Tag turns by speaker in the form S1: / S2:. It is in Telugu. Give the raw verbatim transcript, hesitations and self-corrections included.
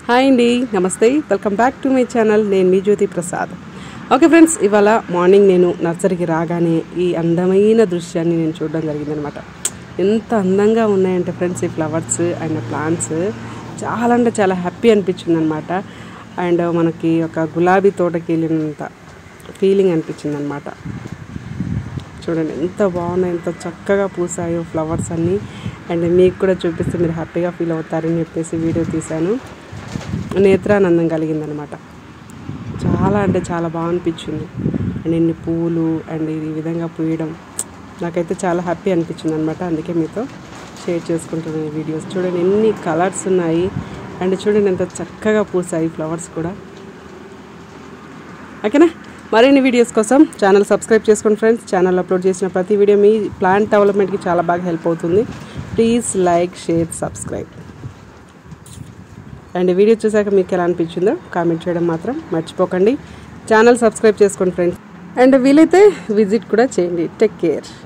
S1: హాయ్ అండి, నమస్తే, welcome back to my channel. నేను మీ జ్యోతి ప్రసాద్. ఓకే ఫ్రెండ్స్, ఇవాళ మార్నింగ్ నేను నర్సరీకి రాగానే ఈ అందమైన దృశ్యాన్ని నేను చూడడం జరిగిందనమాట. ఎంత అందంగా ఉన్నాయంటే ఫ్రెండ్స్ ఈ ఫ్లవర్స్ అండ్ ప్లాంట్స్ చాలా అంటే చాలా హ్యాపీ అనిపించింది అనమాట. అండ్ మనకి ఒక గులాబీ తోటకి వెళ్ళినంత ఫీలింగ్ అనిపించింది అనమాట. చూడండి ఎంత బాగున్నాయి, ఎంత చక్కగా పూసాయో ఫ్లవర్స్ అన్నీ. అండ్ మీకు కూడా చూపిస్తే మీరు హ్యాపీగా ఫీల్ అవుతారని చెప్పేసి వీడియో తీశాను. నేత్రానందం కలిగిందనమాట. చాలా అంటే చాలా బాగా అనిపించింది. అండ్ ఇన్ని పువ్వులు అండ్ ఈ విధంగా పూయడం నాకైతే చాలా హ్యాపీ అనిపించింది అనమాట. అందుకే మీతో షేర్ చేసుకుంటున్నాను ఈ వీడియోస్. చూడండి ఎన్ని కలర్స్ ఉన్నాయి అండ్ చూడండి ఎంత చక్కగా పూసాయి ఫ్లవర్స్ కూడా. ఓకేనా, మరిన్ని వీడియోస్ కోసం ఛానల్ సబ్స్క్రైబ్ చేసుకోండి ఫ్రెండ్స్. ఛానల్ అప్లోడ్ చేసిన ప్రతి వీడియో మీ ప్లాంట్ డెవలప్మెంట్కి చాలా బాగా హెల్ప్ అవుతుంది. Please like, share, subscribe. And video చూసాక మీకు ఎలా అనిపించిందో కామెంట్ చేయడం మాత్రం మర్చిపోకండి. ఛానల్ సబ్స్క్రైబ్ చేసుకోండి ఫ్రెండ్స్. అండ్ వీలైతే విజిట్ కూడా చేయండి. Take care.